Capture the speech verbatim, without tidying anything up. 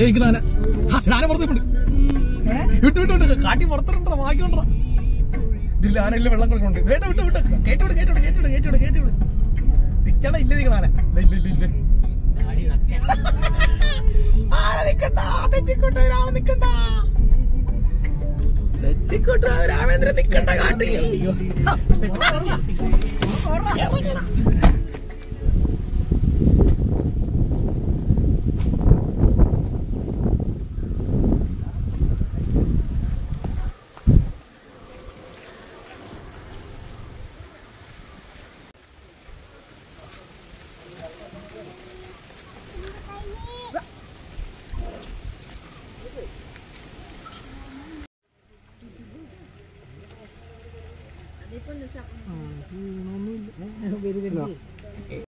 ഇരിക്കണ ആന പുറത്തുണ്ട് വിട്ടു വിട്ടു വിട്ട് കാട്ടി പുറത്തിട്ടുണ്ടോ വാങ്ങിക്കൊണ്ടോ ഇതില്ല ആനയില്ല വെള്ളം കൊണ്ട് വേണ്ട വിട്ട് വിട്ട് കേട്ടോട് കേട്ടോട് കേട്ടോട് കേട്ടോട് കേട്ടോട് നിച്ചട ഇല്ല നിൽക്കണ ആന ഇല്ല ഇല്ല ഇല്ല ആന നിക്കണ്ട തെച്ചിക്കോട്ടുകാരാമൻ നിക്കണ്ട തെച്ചിക്കോട്ടുകാരാമേന്ദ്രൻ നിക്കണ്ട കാട്ടിൽ